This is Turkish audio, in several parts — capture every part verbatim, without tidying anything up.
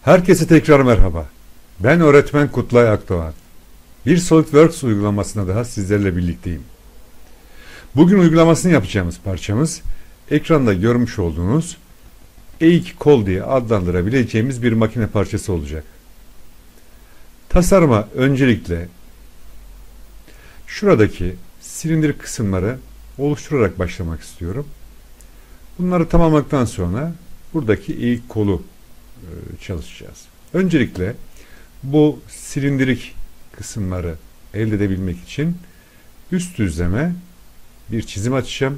Herkese tekrar merhaba. Ben öğretmen Kutlay Akdoğan. Bir SolidWorks uygulamasına daha sizlerle birlikteyim. Bugün uygulamasını yapacağımız parçamız ekranda görmüş olduğunuz E iki kol diye adlandırabileceğimiz bir makine parçası olacak. Tasarıma öncelikle şuradaki silindir kısımları oluşturarak başlamak istiyorum. Bunları tamamladıktan sonra buradaki E iki kolu çalışacağız. Öncelikle bu silindirik kısımları elde edebilmek için üst düzleme bir çizim açacağım.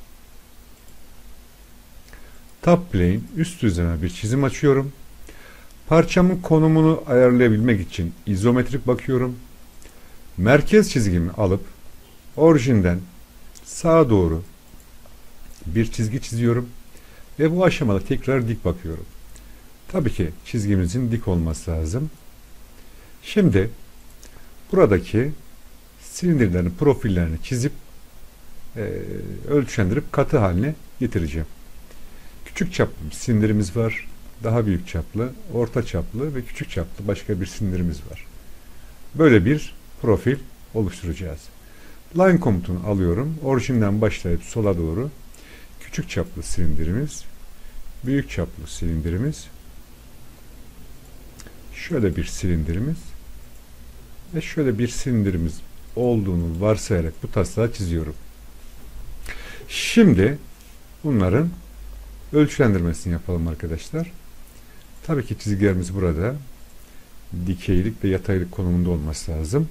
Top plane üst düzleme bir çizim açıyorum. Parçamın konumunu ayarlayabilmek için izometrik bakıyorum. Merkez çizgimi alıp orijinden sağa doğru bir çizgi çiziyorum ve bu aşamada tekrar dik bakıyorum. Tabii ki çizgimizin dik olması lazım. Şimdi buradaki silindirlerin profillerini çizip e, ölçendirip katı haline getireceğim. Küçük çaplı bir silindirimiz var. Daha büyük çaplı, orta çaplı ve küçük çaplı başka bir silindirimiz var. Böyle bir profil oluşturacağız. Line komutunu alıyorum. Orijinden başlayıp sola doğru küçük çaplı silindirimiz, büyük çaplı silindirimiz, şöyle bir silindirimiz ve şöyle bir silindirimiz olduğunu varsayarak bu taslağı çiziyorum. Şimdi bunların ölçülendirmesini yapalım arkadaşlar. Tabii ki çizgilerimiz burada dikeylik ve yataylık konumunda olması lazım.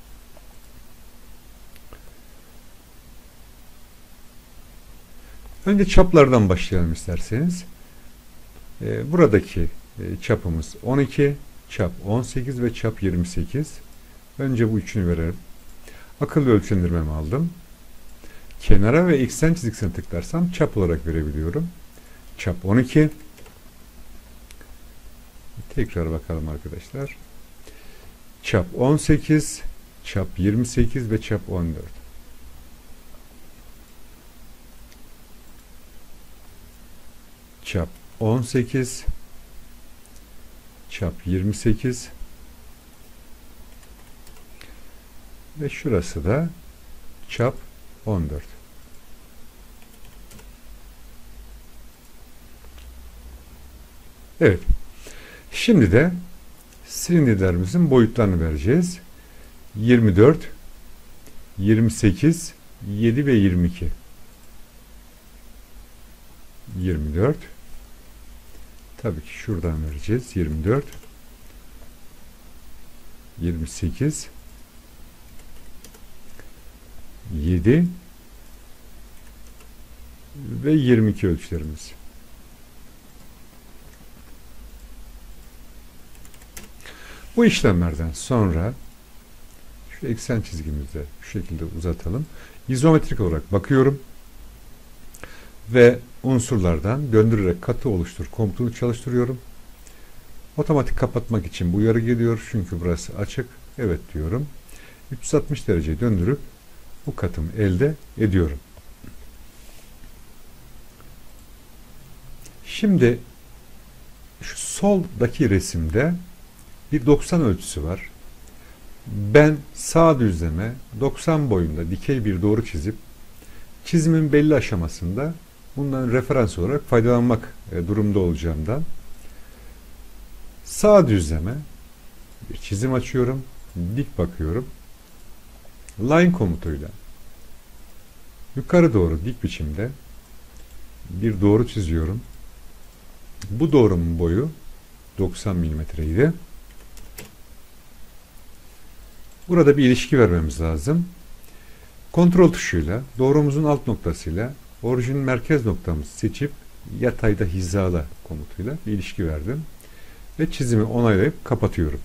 Önce çaplardan başlayalım isterseniz. Ee, buradaki e, çapımız on iki, çap on sekiz ve çap yirmi sekiz. Önce bu üçünü verelim. Akıllı ölçendirmemi aldım. Kenara ve eksen çizgisine tıklarsam çap olarak verebiliyorum. Çap on iki. Tekrar bakalım arkadaşlar. Çap on sekiz, çap yirmi sekiz ve çap on dört. Çap on sekiz, çap yirmi sekiz ve şurası da çap on dört. Evet. Şimdi de silindirlerimizin boyutlarını vereceğiz. yirmi dört, yirmi sekiz, yedi ve yirmi iki. yirmi dört. Tabii ki şuradan vereceğiz. yirmi dört, yirmi sekiz, yedi ve yirmi iki ölçülerimiz. Bu işlemlerden sonra şu eksen çizgimizi de şu şekilde uzatalım. İzometrik olarak bakıyorum ve unsurlardan döndürerek katı oluştur komutunu çalıştırıyorum. Otomatik kapatmak için bu uyarı geliyor. Çünkü burası açık. Evet diyorum. üç yüz altmış derece döndürüp bu katımı elde ediyorum. Şimdi şu soldaki resimde bir doksan ölçüsü var. Ben sağ düzleme doksan boyunda dikey bir doğru çizip çizimin belli aşamasında bundan referans olarak faydalanmak durumda olacağımdan sağ düzleme bir çizim açıyorum. Dik bakıyorum. Line komutuyla yukarı doğru dik biçimde bir doğru çiziyorum. Bu doğrunun boyu doksan milimetreydi. Burada bir ilişki vermemiz lazım. Kontrol tuşuyla doğrumuzun alt noktasıyla orijin merkez noktamızı seçip yatayda hizala komutuyla bir ilişki verdim. Ve çizimi onaylayıp kapatıyorum.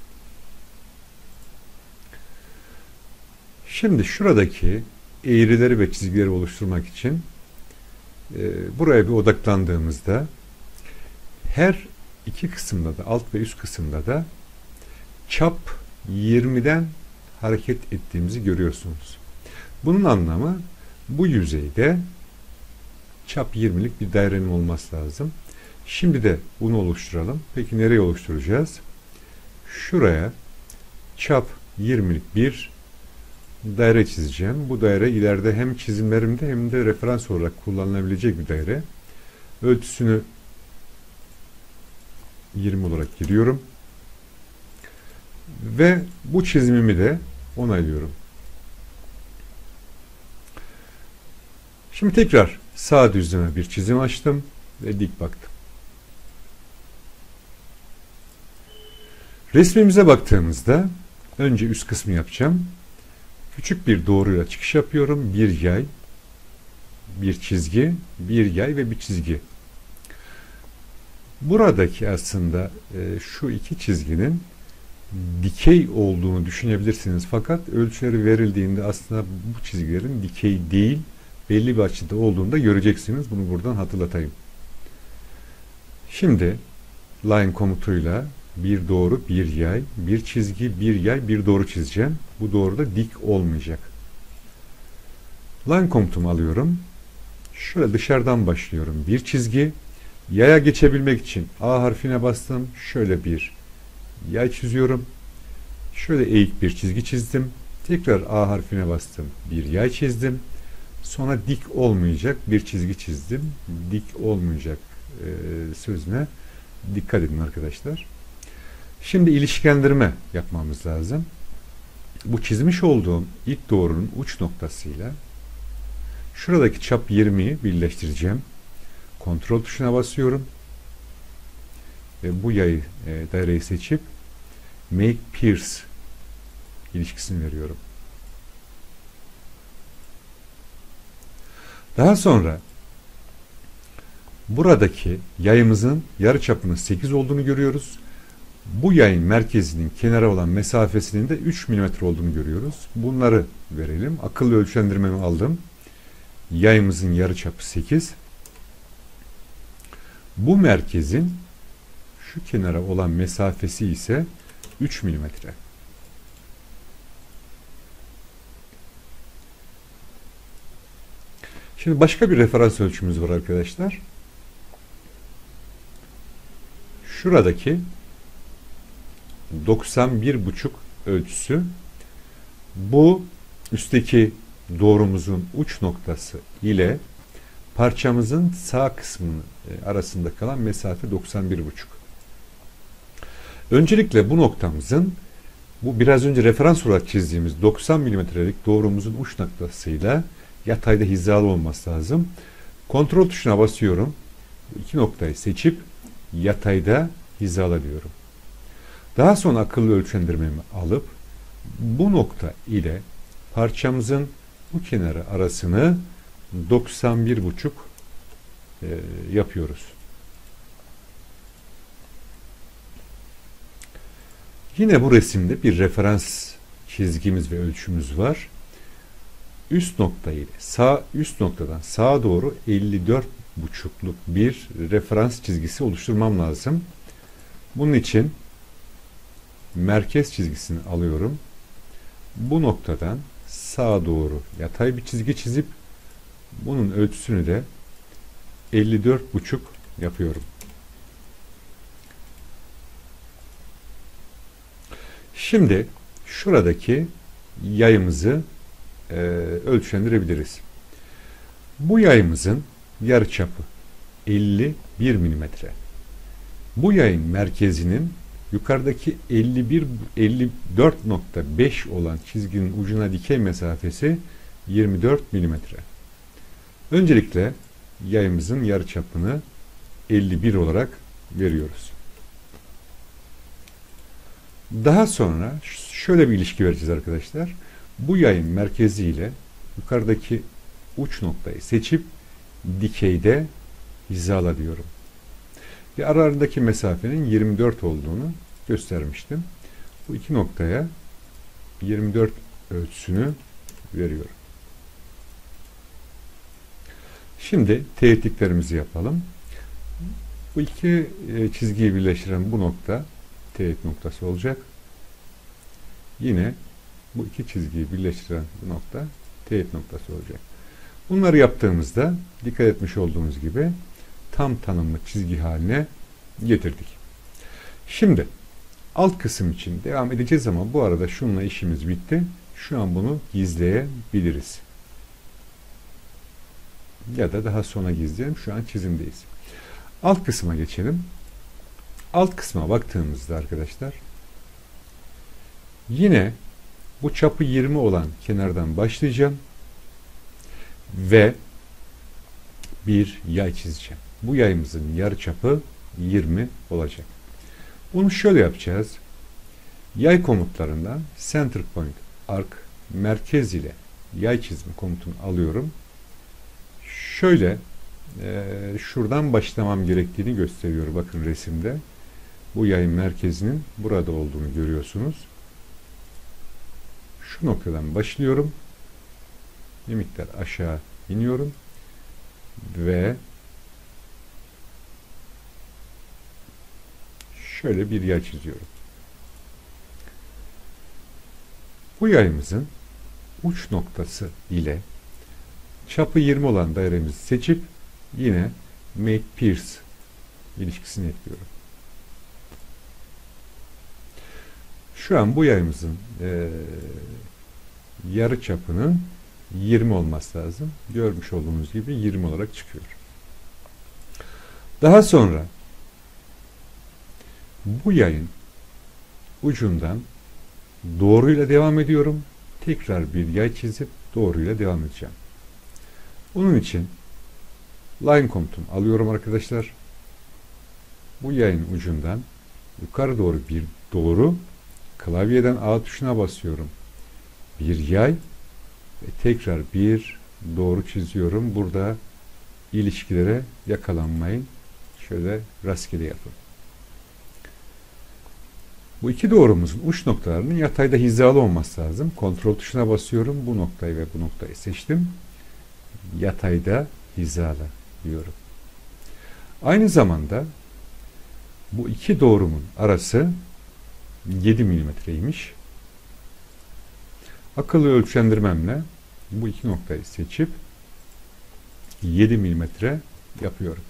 Şimdi şuradaki eğrileri ve çizgileri oluşturmak için e, buraya bir odaklandığımızda her iki kısımda da alt ve üst kısımda da çap yirmiden hareket ettiğimizi görüyorsunuz. Bunun anlamı bu yüzeyde çap yirmilik bir dairenin olması lazım. Şimdi de bunu oluşturalım. Peki nereye oluşturacağız? Şuraya çap yirmilik bir daire çizeceğim. Bu daire ileride hem çizimlerimde hem de referans olarak kullanılabilecek bir daire. Ölçüsünü yirmi olarak giriyorum. Ve bu çizimimi de onaylıyorum. Şimdi tekrar sağ düzleme bir çizim açtım ve dik baktım. Resmimize baktığımızda önce üst kısmı yapacağım. Küçük bir doğruyla çıkış yapıyorum. Bir yay, bir çizgi, bir yay ve bir çizgi. Buradaki aslında e, şu iki çizginin dikey olduğunu düşünebilirsiniz. Fakat ölçüleri verildiğinde aslında bu çizgilerin dikey değil, belli bir açıda olduğunu da göreceksiniz. Bunu buradan hatırlatayım. Şimdi line komutuyla bir doğru, bir yay, bir çizgi, bir yay, bir doğru çizeceğim. Bu doğru da dik olmayacak. Line komutumu alıyorum. Şöyle dışarıdan başlıyorum. Bir çizgi. Yaya geçebilmek için A harfine bastım. Şöyle bir yay çiziyorum. Şöyle eğik bir çizgi çizdim. Tekrar A harfine bastım. Bir yay çizdim. Sonra dik olmayacak bir çizgi çizdim. Dik olmayacak e, sözüne dikkat edin arkadaşlar. Şimdi ilişkilendirme yapmamız lazım. Bu çizmiş olduğum ilk doğrunun uç noktasıyla şuradaki çap yirmiyi birleştireceğim. Kontrol tuşuna basıyorum. Ve bu yayı, e, daireyi seçip Make Pierce ilişkisini veriyorum. Daha sonra buradaki yayımızın yarıçapının sekiz olduğunu görüyoruz. Bu yayın merkezinin kenara olan mesafesinin de üç milimetre olduğunu görüyoruz. Bunları verelim. Akıllı ölçendirmemi aldım. Yayımızın yarıçapı sekiz. Bu merkezin şu kenara olan mesafesi ise üç milimetre. Şimdi başka bir referans ölçümüz var arkadaşlar. Şuradaki doksan bir buçuk ölçüsü, bu üstteki doğrumuzun uç noktası ile parçamızın sağ kısmının arasında kalan mesafe doksan bir buçuk. Öncelikle bu noktamızın, bu biraz önce referans olarak çizdiğimiz doksan milimetrelik doğrumuzun uç noktasıyla yatayda hizalı olması lazım. Kontrol tuşuna basıyorum. Bu iki noktayı seçip yatayda hizala diyorum. Daha sonra akıllı ölçendirmemi alıp bu nokta ile parçamızın bu kenarı arasını doksan bir buçuk e, yapıyoruz. Yine bu resimde bir referans çizgimiz ve ölçümüz var. Üst noktayı sağ üst noktadan sağa doğru elli dört buçukluk bir referans çizgisi oluşturmam lazım. Bunun için merkez çizgisini alıyorum. Bu noktadan sağa doğru yatay bir çizgi çizip bunun ölçüsünü de elli dört buçuk yapıyorum. Şimdi şuradaki yayımızı e, ölçendirebiliriz. Bu yayımızın yarıçapı elli bir milimetre. Bu yayın merkezinin yukarıdaki elli bir elli dört nokta beş olan çizginin ucuna dikey mesafesi yirmi dört milimetre. Öncelikle yayımızın yarıçapını elli bir olarak veriyoruz. Daha sonra şöyle bir ilişki vereceğiz arkadaşlar. Bu yayın merkezi ile yukarıdaki uç noktayı seçip dikeyde hizala diyorum. Ve aralarındaki mesafenin yirmi dört olduğunu göstermiştim. Bu iki noktaya yirmi dört ölçüsünü veriyorum. Şimdi teğetliklerimizi yapalım. Bu iki çizgiyi birleştiren bu nokta teğet noktası olacak. Yine bu iki çizgiyi birleştiren bu nokta teğet noktası olacak. Bunları yaptığımızda dikkat etmiş olduğunuz gibi tam tanımlı çizgi haline getirdik. Şimdi alt kısım için devam edeceğiz ama bu arada şununla işimiz bitti. Şu an bunu gizleyebiliriz. Ya da daha sonra gizleyelim. Şu an çizimdeyiz. Alt kısma geçelim. Alt kısma baktığımızda arkadaşlar yine bu çapı yirmi olan kenardan başlayacağım ve bir yay çizeceğim. Bu yayımızın yarıçapı yirmi olacak. Bunu şöyle yapacağız. Yay komutlarından center point arc merkez ile yay çizme komutunu alıyorum. Şöyle e, şuradan başlamam gerektiğini gösteriyor. Bakın resimde. Bu yayın merkezinin burada olduğunu görüyorsunuz. Şu noktadan başlıyorum. Bir miktar aşağı iniyorum. Ve şöyle bir yay çiziyorum. Bu yayımızın uç noktası ile çapı yirmi olan dairemizi seçip yine make pierce ilişkisini ekliyorum. Şu an bu yayımızın e, yarı çapının yirmi olması lazım. Görmüş olduğunuz gibi yirmi olarak çıkıyor. Daha sonra bu yayın ucundan doğruyla devam ediyorum. Tekrar bir yay çizip doğruyla devam edeceğim. Bunun için line komutunu alıyorum arkadaşlar. Bu yayın ucundan yukarı doğru bir doğru, klavyeden A tuşuna basıyorum. Bir yay ve tekrar bir doğru çiziyorum. Burada ilişkilere yakalanmayın. Şöyle rastgele yapın. Bu iki doğrumuzun uç noktalarının yatayda hizalı olması lazım. Kontrol tuşuna basıyorum. Bu noktayı ve bu noktayı seçtim. Yatayda hizalı diyorum. Aynı zamanda bu iki doğrumun arası yedi milimetreymiş. Akıllı ölçendirmemle bu iki noktayı seçip yedi milimetre yapıyorum.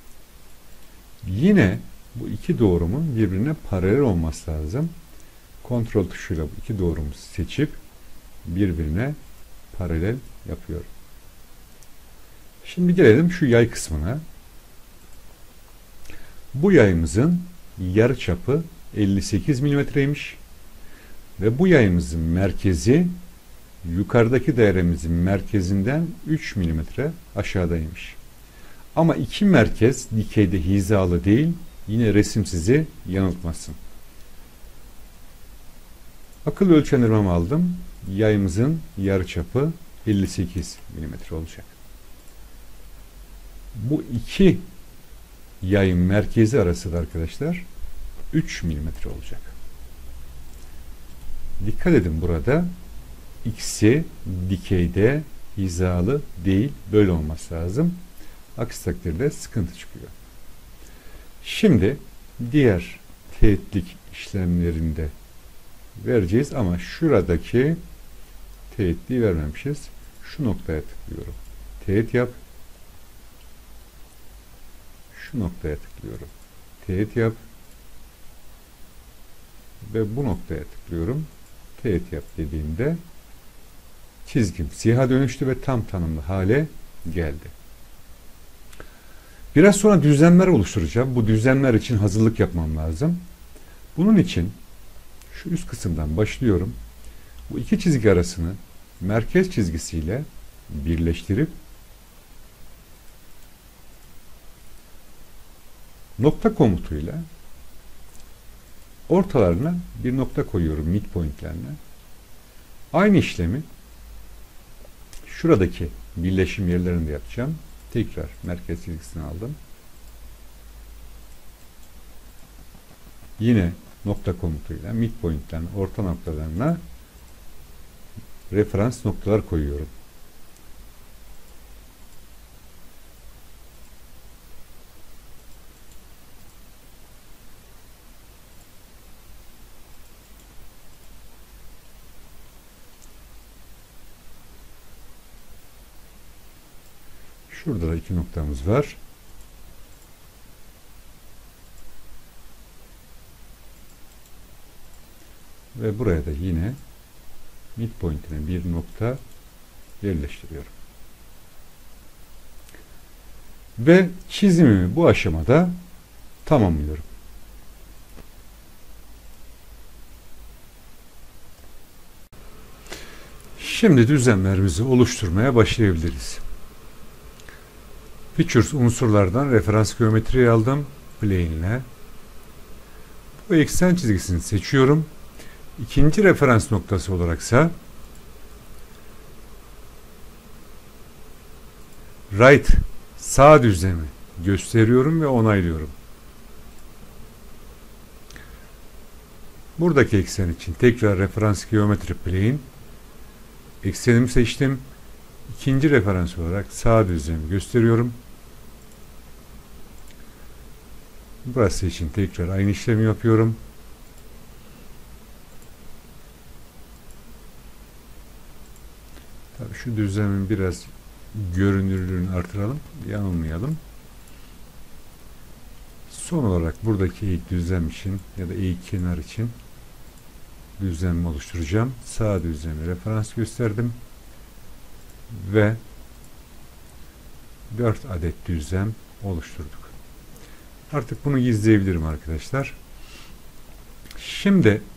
Yine bu iki doğrumun birbirine paralel olması lazım. Kontrol tuşuyla bu iki doğrumuzu seçip birbirine paralel yapıyorum. Şimdi gelelim şu yay kısmına. Bu yayımızın yarıçapı elli sekiz milimetreymiş ve bu yayımızın merkezi yukarıdaki dairemizin merkezinden üç milimetre aşağıdaymış. Ama iki merkez dikeyde hizalı değil. Yine resim sizi yanıltmasın. Akıl ölçendirmemi aldım. Yayımızın yarıçapı elli sekiz milimetre olacak. Bu iki yayın merkezi arası da arkadaşlar üç milimetre olacak. Dikkat edin, burada ikisi dikeyde hizalı değil. Böyle olması lazım. Aksi takdirde sıkıntı çıkıyor. Şimdi diğer teğetlik işlemlerinde vereceğiz ama şuradaki teğetliği vermemişiz. Şu noktaya tıklıyorum. Teğet yap. Şu noktaya tıklıyorum. Teğet yap. Ve bu noktaya tıklıyorum. Teğet yap dediğimde çizgim siyaha dönüştü ve tam tanımlı hale geldi. Biraz sonra düzlemler oluşturacağım. Bu düzlemler için hazırlık yapmam lazım. Bunun için şu üst kısımdan başlıyorum. Bu iki çizgi arasını merkez çizgisiyle birleştirip nokta komutuyla ortalarına bir nokta koyuyorum, midpointlerine. Aynı işlemi şuradaki birleşim yerlerinde yapacağım. Tekrar merkez çizgisini aldım. Yine nokta komutuyla midpoint'ten orta noktalarına referans noktalar koyuyorum. Şurada da iki noktamız var. Ve buraya da yine midpoint'ine bir nokta yerleştiriyorum. Ve çizimimi bu aşamada tamamlıyorum. Şimdi düzlemlerimizi oluşturmaya başlayabiliriz. Features unsurlardan referans geometriyi aldım. Plane ile. Bu eksen çizgisini seçiyorum. İkinci referans noktası olaraksa right sağ düzlemi gösteriyorum ve onaylıyorum. Buradaki eksen için tekrar referans geometri plane eksenimi seçtim. İkinci referans olarak sağ düzlemi gösteriyorum. Burası için tekrar aynı işlemi yapıyorum. Tabii şu düzlemin biraz görünürlüğünü artıralım, yanılmayalım. Son olarak buradaki eğik düzlem için ya da eğik kenar için düzlemi oluşturacağım. Sağ düzlemi referans gösterdim ve dört adet düzlem oluşturduk. Artık bunu gizleyebilirim arkadaşlar. Şimdi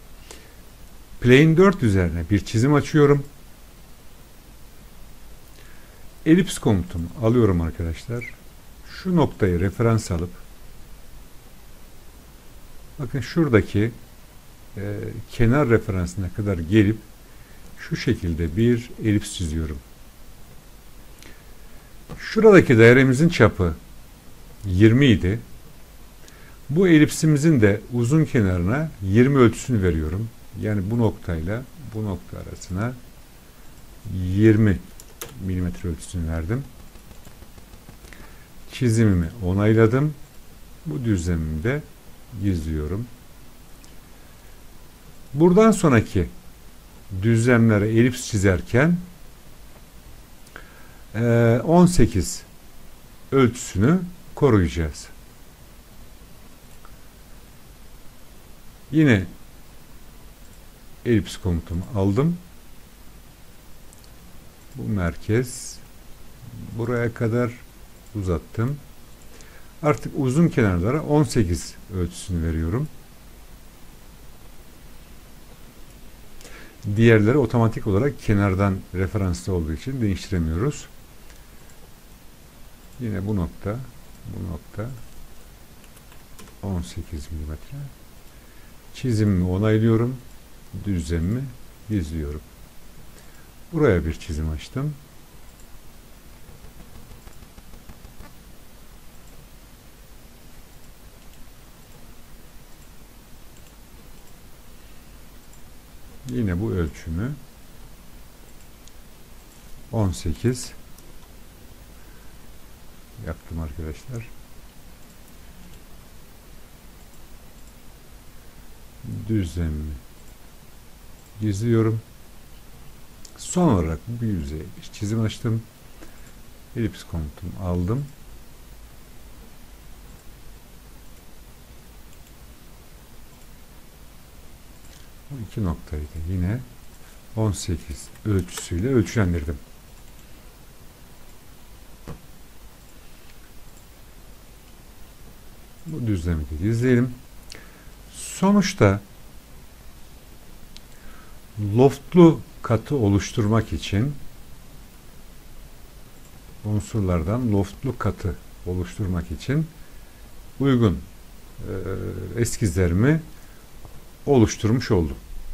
plane dört üzerine bir çizim açıyorum. Elips komutumu alıyorum arkadaşlar. Şu noktayı referans alıp bakın şuradaki e, kenar referansına kadar gelip şu şekilde bir elips çiziyorum. Şuradaki dairemizin çapı yirmi idi. Bu elipsimizin de uzun kenarına yirmi ölçüsünü veriyorum. Yani bu noktayla bu nokta arasına yirmi milimetre ölçüsünü verdim. Çizimimi onayladım. Bu düzlemimi de gizliyorum. Buradan sonraki düzlemlere elips çizerken on sekiz ölçüsünü koruyacağız. Yine elips komutumu aldım. Bu merkez buraya kadar uzattım. Artık uzun kenarlara on sekiz ölçüsünü veriyorum. Diğerleri otomatik olarak kenardan referanslı olduğu için değiştiremiyoruz. Yine bu nokta, bu nokta on sekiz milimetre. Çizimimi onaylıyorum. Düzlemimi gizliyorum. Buraya bir çizim açtım. Yine bu ölçümü on sekiz yaptım arkadaşlar. Düzlemimi gizliyorum. Son olarak bu yüzeye bir çizim açtım. Elips komutumu aldım. Bu iki noktayı da yine on sekiz ölçüsüyle ölçülendirdim. Bu düzlemi de izleyelim. Sonuçta loftlu katı oluşturmak için unsurlardan loftlu katı oluşturmak için uygun e, eskizlerimi oluşturmuş oldum.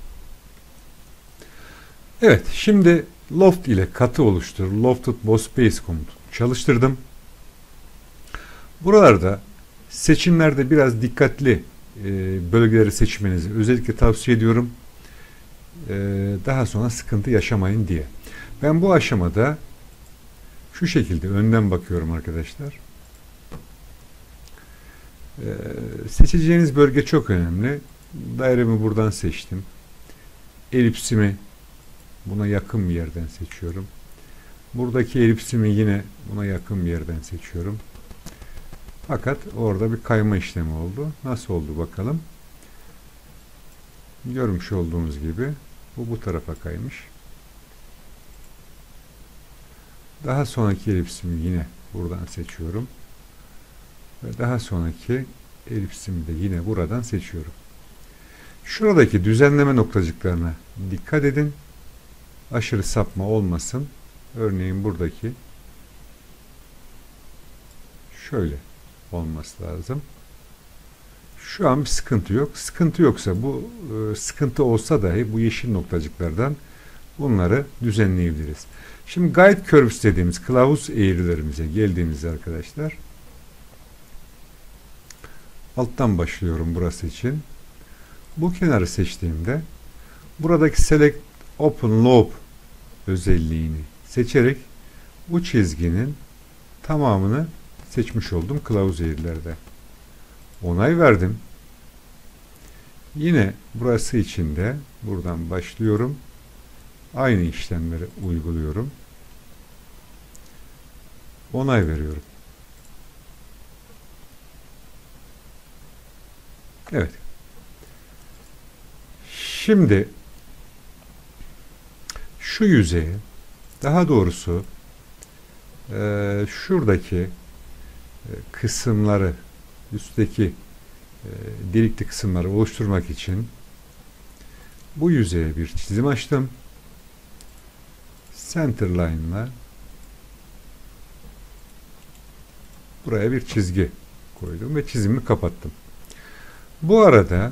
Evet, şimdi loft ile katı oluştur, lofted boss space komutu çalıştırdım. Buralarda seçimlerde biraz dikkatli e, bölgeleri seçmenizi özellikle tavsiye ediyorum. E, daha sonra sıkıntı yaşamayın diye. Ben bu aşamada şu şekilde önden bakıyorum arkadaşlar. E, seçeceğiniz bölge çok önemli. Dairemi buradan seçtim. Elipsimi buna yakın bir yerden seçiyorum. Buradaki elipsimi yine buna yakın bir yerden seçiyorum. Fakat orada bir kayma işlemi oldu. Nasıl oldu bakalım. Görmüş olduğunuz gibi bu bu tarafa kaymış. Daha sonraki elipsimi yine buradan seçiyorum. Ve daha sonraki elipsimi de yine buradan seçiyorum. Şuradaki düzenleme noktacıklarına dikkat edin. Aşırı sapma olmasın. Örneğin buradaki şöyle olması lazım. Şu an bir sıkıntı yok. Sıkıntı yoksa, bu e, sıkıntı olsa dahi bu yeşil noktacıklardan bunları düzenleyebiliriz. Şimdi guide curves dediğimiz kılavuz eğrilerimize geldiğimizde arkadaşlar, alttan başlıyorum burası için. Bu kenarı seçtiğimde buradaki select open lobe özelliğini seçerek bu çizginin tamamını seçmiş oldum kılavuz eğrilerde. Onay verdim. Yine burası için de buradan başlıyorum. Aynı işlemleri uyguluyorum. Onay veriyorum. Evet. Şimdi şu yüzeye, daha doğrusu e, şuradaki e, kısımları, üstteki e, delikli kısımları oluşturmak için bu yüzeye bir çizim açtım. Center line'la buraya bir çizgi koydum ve çizimi kapattım. Bu arada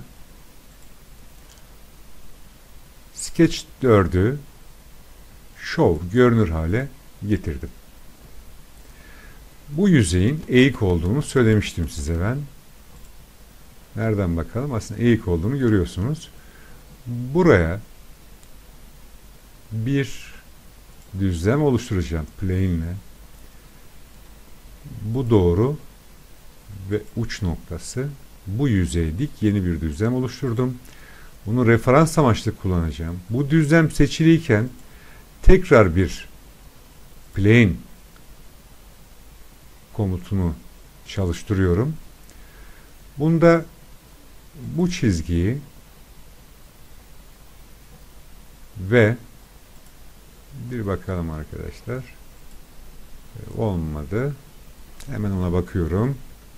Sketch dördü Show, görünür hale getirdim. Bu yüzeyin eğik olduğunu söylemiştim size ben. Nereden bakalım? Aslında eğik olduğunu görüyorsunuz. Buraya bir düzlem oluşturacağım plane ile. Bu doğru ve uç noktası. Bu yüzeye dik yeni bir düzlem oluşturdum. Bunu referans amaçlı kullanacağım. Bu düzlem seçiliyken tekrar bir plane komutunu çalıştırıyorum. Bunda bu çizgiyi ve bir bakalım arkadaşlar. Olmadı. Hemen ona bakıyorum.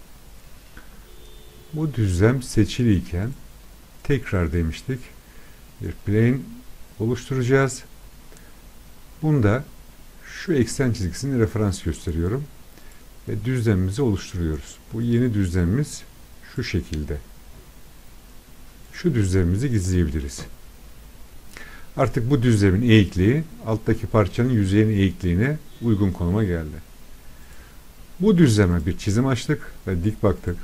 Bu düzlem seçiliyken tekrar demiştik. Bir plane oluşturacağız. Bunda şu eksen çizgisini referans gösteriyorum. Ve düzlemimizi oluşturuyoruz. Bu yeni düzlemimiz şu şekilde. Şu düzlemimizi gizleyebiliriz. Artık bu düzlemin eğikliği alttaki parçanın yüzeyinin eğikliğine uygun konuma geldi. Bu düzleme bir çizim açtık ve dik baktık.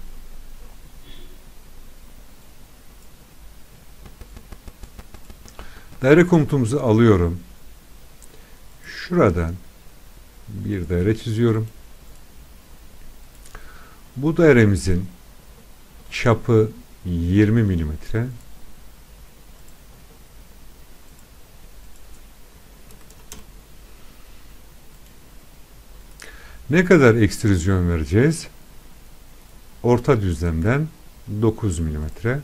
Daire komutumuzu alıyorum. Şuradan bir daire çiziyorum. Bu dairemizin çapı yirmi milimetre. Ne kadar ekstrüzyon vereceğiz? Orta düzlemden dokuz milimetre.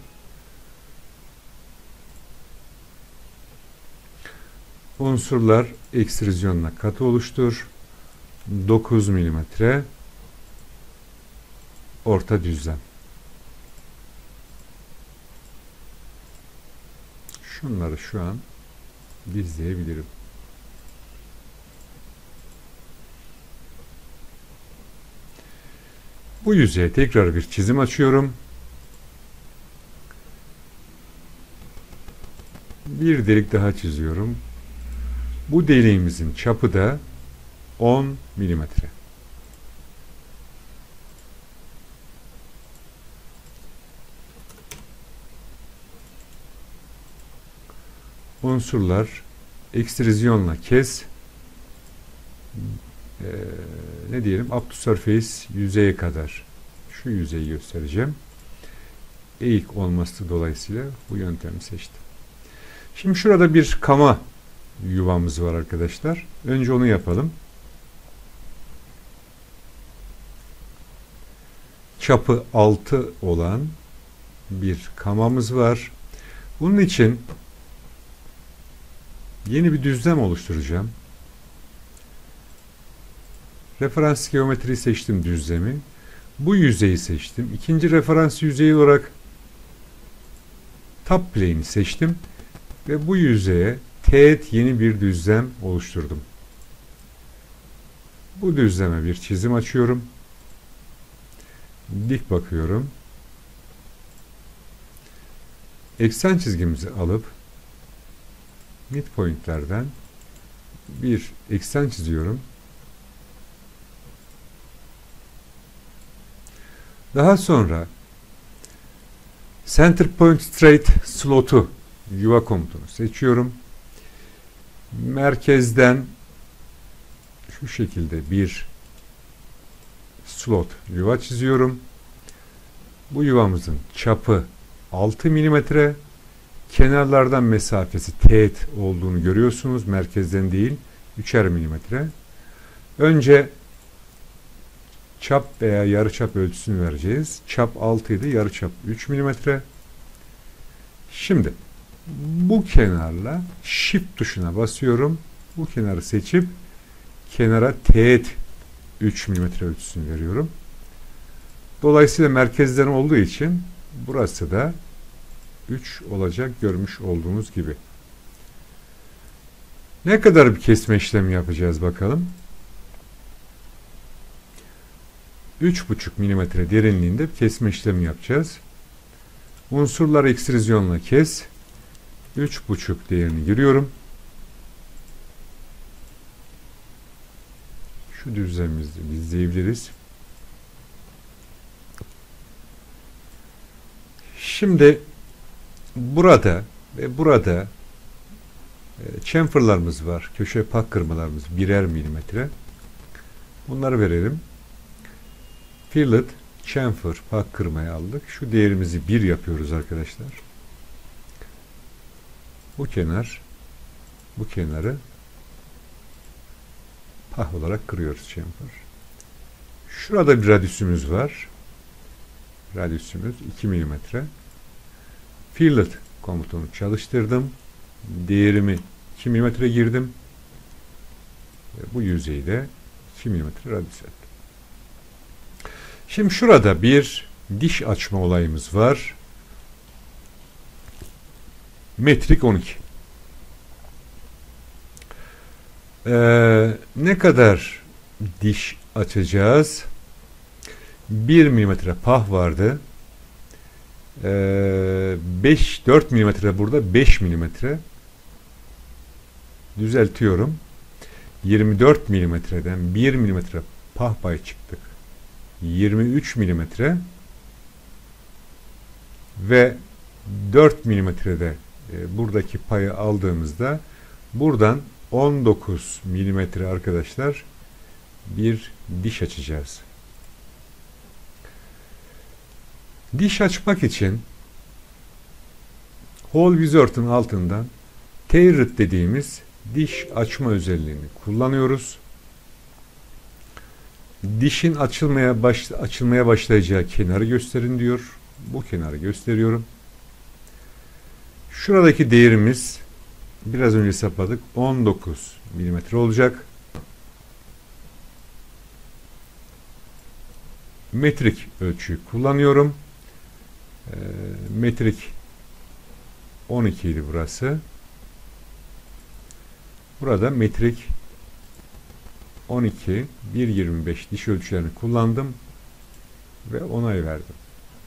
Unsurlar ekstrüzyonla katı oluştur. dokuz milimetre orta düzlem. Şunları şu an gizleyebilirim. Bu yüzeye tekrar bir çizim açıyorum. Bir delik daha çiziyorum. Bu deliğimizin çapı da on milimetre. Unsurlar ekstrüzyonla kes. Ee, ne diyelim? Up to surface yüzeye kadar. Şu yüzeyi göstereceğim. Eğik olması dolayısıyla bu yöntemi seçtim. Şimdi şurada bir kama yuvamız var arkadaşlar. Önce onu yapalım. Çapı altı olan bir kamamız var. Bunun için yeni bir düzlem oluşturacağım. Referans geometriyi seçtim, düzlemi. Bu yüzeyi seçtim. İkinci referans yüzeyi olarak top plane'i seçtim ve bu yüzeye teğet yeni bir düzlem oluşturdum. Bu düzleme bir çizim açıyorum. Dik bakıyorum. Eksen çizgimizi alıp midpointlerden bir eksen çiziyorum. Daha sonra Center Point Straight slot'u, yuva komutunu seçiyorum. Merkezden şu şekilde bir slot, yuva çiziyorum. Bu yuvamızın çapı altı milimetre. Kenarlardan mesafesi teğet olduğunu görüyorsunuz. Merkezden değil, üçer milimetre. Önce çap veya yarıçap ölçüsünü vereceğiz. Çap altı idi, yarıçap üç milimetre. Şimdi bu kenarla Shift tuşuna basıyorum. Bu kenarı seçip kenara teğet üç milimetre ölçüsünü veriyorum. Dolayısıyla merkezden olduğu için burası da üç olacak, görmüş olduğunuz gibi. Ne kadar bir kesme işlemi yapacağız bakalım. üç buçuk milimetre derinliğinde bir kesme işlemi yapacağız. Unsurlar ekstrizyonla kes. üç buçuk değerini giriyorum. Şu düzlemimizi izleyebiliriz. Şimdi burada ve burada chamferlarımız var. Köşe pak kırmalarımız birer milimetre. Bunları verelim. Fillet, chamfer, pak kırmayı aldık. Şu değerimizi bir yapıyoruz arkadaşlar. Bu kenar, bu kenarı pah olarak kırıyoruz chamfer. Şurada bir radyüsümüz var. Radyüsümüz iki milimetre. Fillet komutunu çalıştırdım. Değerimi iki milimetre girdim. Ve bu yüzeyi de iki milimetre radyüs ettim. Şimdi şurada bir diş açma olayımız var. Metrik on iki. Ee, ne kadar diş açacağız? bir milimetre pah vardı. Ee, beş dört milimetre burada, beş milimetre. Düzeltiyorum. yirmi dört milimetreden bir milimetre pah payı çıktık. yirmi üç milimetre ve dört milimetrede e, buradaki payı aldığımızda buradan on dokuz milimetre arkadaşlar bir diş açacağız. Diş açmak için Hole Wizard'ın altından Tear dediğimiz diş açma özelliğini kullanıyoruz. Dişin açılmaya baş, açılmaya başlayacağı kenarı gösterin diyor. Bu kenarı gösteriyorum. Şuradaki değerimiz biraz önce hesapladık. on dokuz milimetre olacak. Metrik ölçüyü kullanıyorum. E, metrik on iki idi burası. Burada metrik on iki, bir yirmi beş diş ölçülerini kullandım ve onay verdim.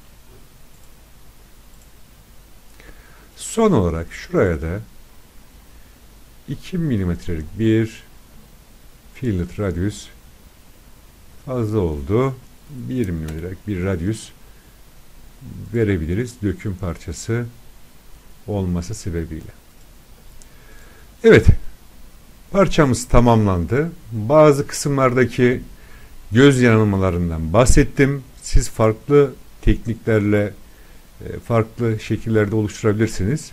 Son olarak şuraya da iki milimetrelik bir fillet radius fazla oldu. bir milimetrelik bir radius verebiliriz döküm parçası olması sebebiyle. Evet, parçamız tamamlandı. Bazı kısımlardaki göz yanılmalarından bahsettim. Siz farklı tekniklerle farklı şekillerde oluşturabilirsiniz.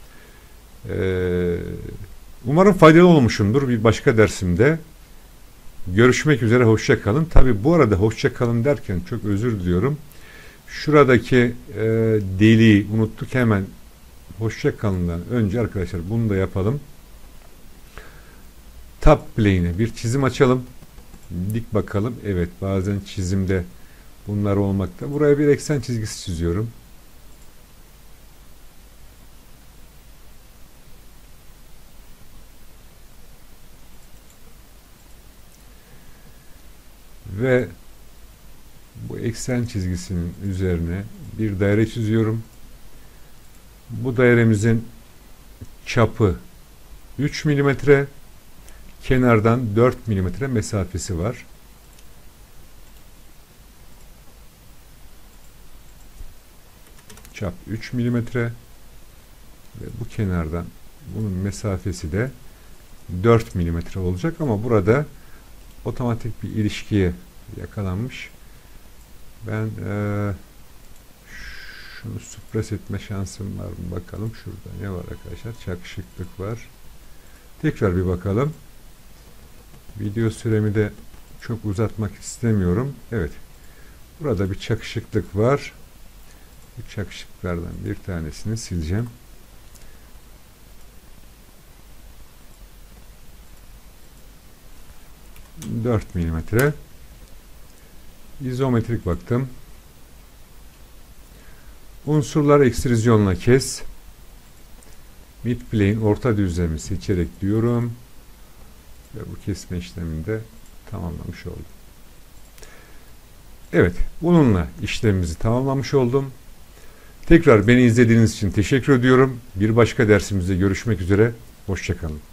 Umarım faydalı olmuşumdur. Bir başka dersimde görüşmek üzere. Hoşça kalın. Tabi bu arada hoşça kalın derken çok özür diliyorum. Şuradaki deliği unuttuk. Hemen hoşça kalından önce arkadaşlar bunu da yapalım. Top plane'e bir çizim açalım. Dik bakalım. Evet, bazen çizimde bunlar olmakta. Buraya bir eksen çizgisi çiziyorum. Ve bu eksen çizgisinin üzerine bir daire çiziyorum. Bu dairemizin çapı üç milimetre, kenardan dört milimetre mesafesi var. Çap üç milimetre ve bu kenardan bunun mesafesi de dört milimetre olacak, ama burada otomatik bir ilişkiye yakalanmış. Ben e, şunu supres etme şansım var mı bakalım. Şurada ne var arkadaşlar? Çakışıklık var. Tekrar bir bakalım. Video süremi de çok uzatmak istemiyorum. Evet. Burada bir çakışıklık var. Bu çakışıklardan bir tanesini sileceğim. dört milimetre. İzometrik baktım. Unsurlar ekstrizyonla kes. Mid plane orta düzlemi seçerek diyorum. Ve bu kesme işlemini de tamamlamış oldum. Evet, bununla işlemimizi tamamlamış oldum. Tekrar beni izlediğiniz için teşekkür ediyorum. Bir başka dersimizde görüşmek üzere. Hoşça kalın.